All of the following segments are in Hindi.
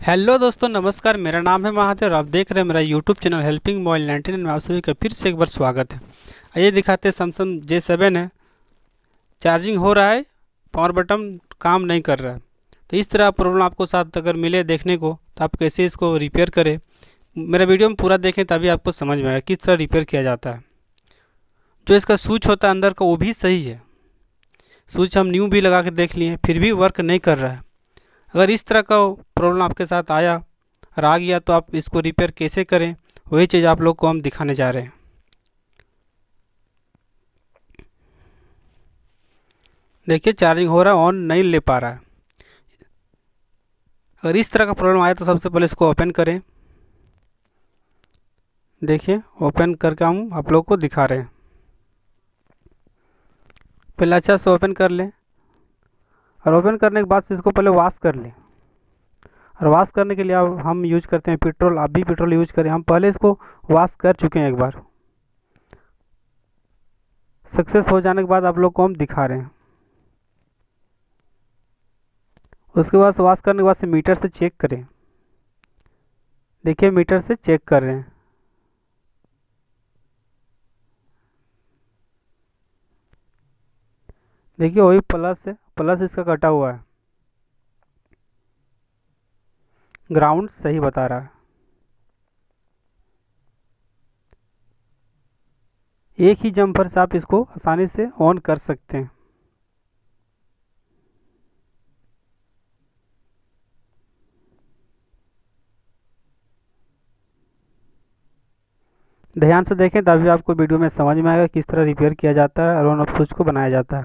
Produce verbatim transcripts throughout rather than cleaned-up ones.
हेलो दोस्तों, नमस्कार। मेरा नाम है महादेव और आप देख रहे हैं मेरा YouTube channel helping mobile ninety nine में आप सभी का फिर से एक बार स्वागत है। आइए दिखाते हैं सैमसंग जे सेवन है, चार्जिंग हो रहा है, पावर बटन काम नहीं कर रहा है। तो इस तरह प्रॉब्लम आपको साथ अगर मिले देखने को तो आप कैसे इसको रिपेयर करें, मेरा वीडियो में पूरा देखें तभी आपको समझ में आएगा किस तरह रिपेयर किया जाता है। जो इसका स्विच होता है अंदर का वो भी सही है, स्विच हम न्यू भी लगा के देख लिए फिर भी वर्क नहीं कर रहा है। अगर इस तरह का प्रॉब्लम आपके साथ आया और आ गया तो आप इसको रिपेयर कैसे करें, वही चीज़ आप लोग को हम दिखाने जा रहे हैं। देखिए चार्जिंग हो रहा है, ऑन नहीं ले पा रहा है। अगर इस तरह का प्रॉब्लम आया तो सबसे पहले इसको ओपन करें। देखिए ओपन करके हम आप लोग को दिखा रहे हैं। पहले अच्छा से ओपन कर लें और ओपन करने के बाद से इसको पहले वॉश कर लें। और वॉश करने के लिए अब हम यूज करते हैं पेट्रोल। आप भी पेट्रोल यूज करें, हम पहले इसको वॉश कर चुके हैं एक बार। सक्सेस हो जाने के बाद आप लोग को हम दिखा रहे हैं। उसके बाद वॉश करने के बाद से मीटर से चेक करें। देखिए मीटर से चेक कर रहे हैं। देखिए वही प्लस है, प्लस इसका कटा हुआ है, ग्राउंड सही बता रहा है। एक ही जंपर से आप इसको आसानी से ऑन कर सकते हैं। ध्यान से देखें तभी आपको वीडियो में समझ में आएगा किस तरह रिपेयर किया जाता है और ऑन ऑफ स्विच को बनाया जाता है।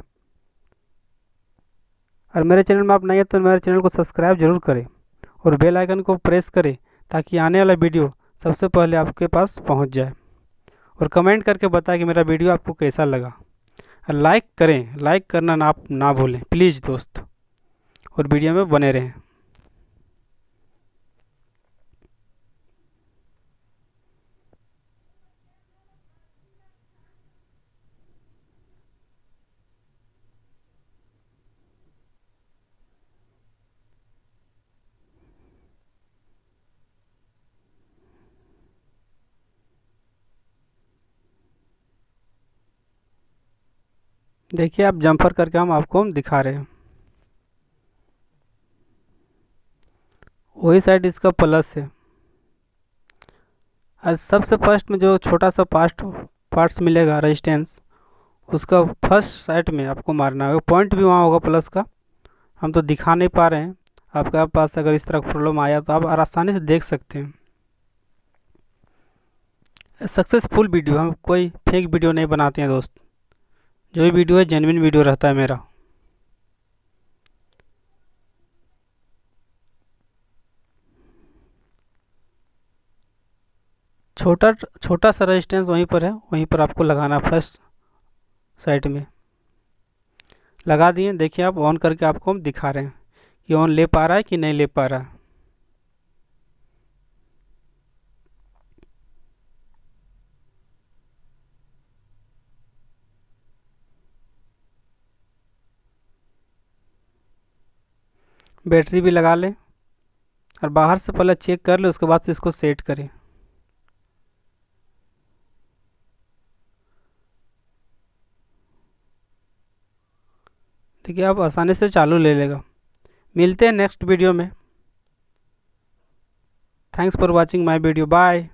और मेरे चैनल में आप नहीं है तो मेरे चैनल को सब्सक्राइब जरूर करें और बेल आइकन को प्रेस करें ताकि आने वाला वीडियो सबसे पहले आपके पास पहुंच जाए। और कमेंट करके बताएं कि मेरा वीडियो आपको कैसा लगा। और लाइक करें, लाइक करना ना आप ना भूलें प्लीज़ दोस्त, और वीडियो में बने रहें। देखिए आप जंपर करके हम आपको हम दिखा रहे हैं। वही साइड इसका प्लस है। और सबसे फर्स्ट में जो छोटा सा पार्ट पार्ट्स मिलेगा रेजिस्टेंस, उसका फर्स्ट साइड में आपको मारना होगा। पॉइंट भी वहाँ होगा प्लस का, हम तो दिखा नहीं पा रहे हैं। आपके पास अगर इस तरह का प्रॉब्लम आया तो आप आसानी से देख सकते हैं। सक्सेसफुल वीडियो, हम कोई फेक वीडियो नहीं बनाते हैं दोस्त। जो भी वीडियो है जेन्युइन वीडियो रहता है मेरा। छोटा छोटा सा रेजिस्टेंस वहीं पर है, वहीं पर आपको लगाना फर्स्ट साइड में लगा दिए। देखिए आप ऑन करके आपको हम दिखा रहे हैं कि ऑन ले पा रहा है कि नहीं ले पा रहा है। बैटरी भी लगा लें और बाहर से पहले चेक कर ले, उसके बाद से इसको सेट करें। देखिए आप आसानी से चालू ले लेगा। मिलते हैं नेक्स्ट वीडियो में। Thanks for watching my video, bye.